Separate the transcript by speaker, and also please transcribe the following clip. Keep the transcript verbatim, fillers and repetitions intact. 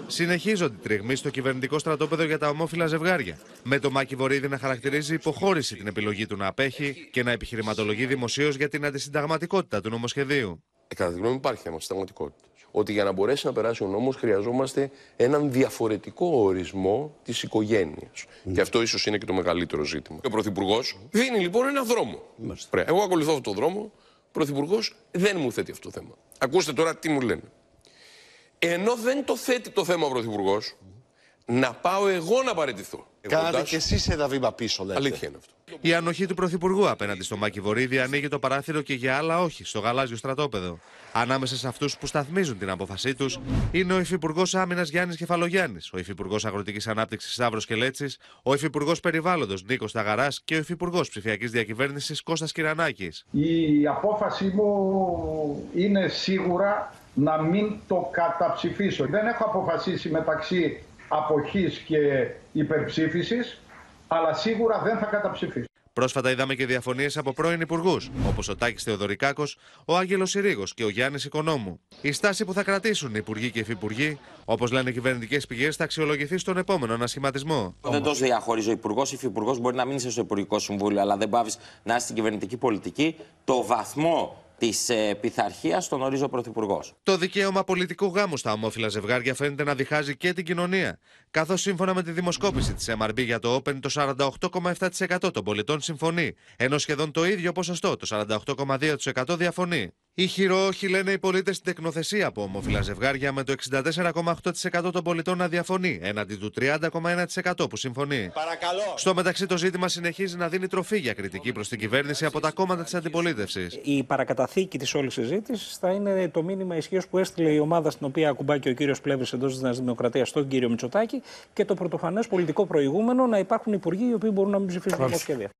Speaker 1: Συνεχίζονται οι τριγμοί στο κυβερνητικό στρατόπεδο για τα ομόφυλα ζευγάρια. Με το Μάκη Βορίδη να χαρακτηρίζει υποχώρηση την επιλογή του να απέχει και να επιχειρηματολογεί δημοσίως για την αντισυνταγματικότητα του νομοσχεδίου.
Speaker 2: Ε, κατά τη γνώμη μου, υπάρχει αντισυνταγματικότητα. Ότι για να μπορέσει να περάσει ο νόμος χρειαζόμαστε έναν διαφορετικό ορισμό της οικογένειας. Mm. Και αυτό ίσως είναι και το μεγαλύτερο ζήτημα. Ο Πρωθυπουργός δίνει λοιπόν έναν δρόμο. Mm. Εγώ ακολουθώ αυτόν τον δρόμο. Ο Πρωθυπουργός δεν μου θέτει αυτό το θέμα. Ακούστε τώρα τι μου λένε. Ενώ δεν το θέτει το θέμα ο Πρωθυπουργός, να πάω εγώ να παραιτηθώ.
Speaker 3: Κάνατε κι εσείς ένα βήμα πίσω, λέτε.
Speaker 2: Αλήθεια είναι αυτό.
Speaker 1: Η ανοχή του Πρωθυπουργού απέναντι στο Μάκη Βορίδη ανοίγει το παράθυρο και για άλλα όχι στο γαλάζιο στρατόπεδο. Ανάμεσα σε αυτούς που σταθμίζουν την απόφασή τους είναι ο Υφυπουργός Άμυνας Γιάννης Κεφαλογιάννης, ο Υφυπουργός Αγροτικής Ανάπτυξης Σταύρος Κελέτσης, ο Υφυπουργός Περιβάλλοντος Νίκος Ταγαράς και ο Υφυπουργός Ψηφιακής Διακυβέρνησης Κώστας Κυρανάκης.
Speaker 4: Η απόφαση μου είναι σίγουρα να μην το καταψηφίσω. Δεν έχω αποφασίσει μεταξύ αποχής και υπερψήφισης, αλλά σίγουρα δεν θα καταψηφίσω.
Speaker 1: Πρόσφατα είδαμε και διαφωνίες από πρώην υπουργούς, όπως ο Τάκης Θεοδωρικάκος, ο Άγγελος Συρίγος και ο Γιάννης Οικονόμου. Η στάση που θα κρατήσουν οι υπουργοί και οι υφυπουργοί, όπως λένε κυβερνητικές πηγές, θα αξιολογηθεί στον επόμενο ανασχηματισμό.
Speaker 5: Δεν το διαχωρίζει ο υπουργός. Ο υφυπουργός μπορεί να μην είσαι στο Υπουργικό Συμβούλιο, αλλά δεν πάβεις να είσαι στην κυβερνητική πολιτική. Το βαθμό της ε, πειθαρχίας τον ορίζει ο Πρωθυπουργός.
Speaker 1: Το δικαίωμα πολιτικού γάμου στα ομόφυλα ζευγάρια φαίνεται να διχάζει και την κοινωνία. Καθώς σύμφωνα με τη δημοσκόπηση της εμ αρ μπι για το Open, το σαράντα οκτώ κόμμα επτά τοις εκατό των πολιτών συμφωνεί, ενώ σχεδόν το ίδιο ποσοστό, το σαράντα οκτώ κόμμα δύο τοις εκατό, διαφωνεί. Ηχηρό όχι λένε οι πολίτες στην τεκνοθεσία από ομόφυλα ζευγάρια, με το εξήντα τέσσερα κόμμα οκτώ τοις εκατό των πολιτών να διαφωνεί, έναντι του τριάντα κόμμα ένα τοις εκατό που συμφωνεί.
Speaker 3: Παρακαλώ.
Speaker 1: Στο μεταξύ, το ζήτημα συνεχίζει να δίνει τροφή για κριτική προς την κυβέρνηση από τα κόμματα της αντιπολίτευσης.
Speaker 6: Η παρακαταθήκη της όλης συζήτησης θα είναι το μήνυμα ισχύως που έστειλε η ομάδα στην οποία ακουμπά και ο κύριος Πλεύρης εντός της Νέας Δημοκρατίας στον κύριο Μητσοτάκη και το πρωτοφανές πολιτικό προηγούμενο να υπάρχουν υπουργοί οι οποίοι μπορούν να μην ψηφίσουν νομοσχέδια.